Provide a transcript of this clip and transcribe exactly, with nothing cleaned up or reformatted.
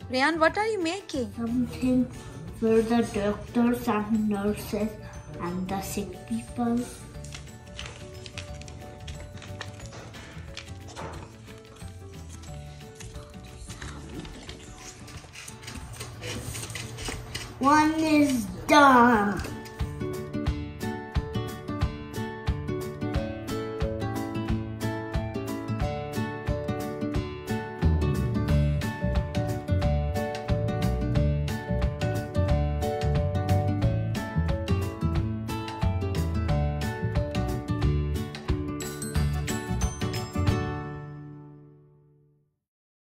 Reyaan, what are you making? Something for the doctors and nurses and the sick people. One is done.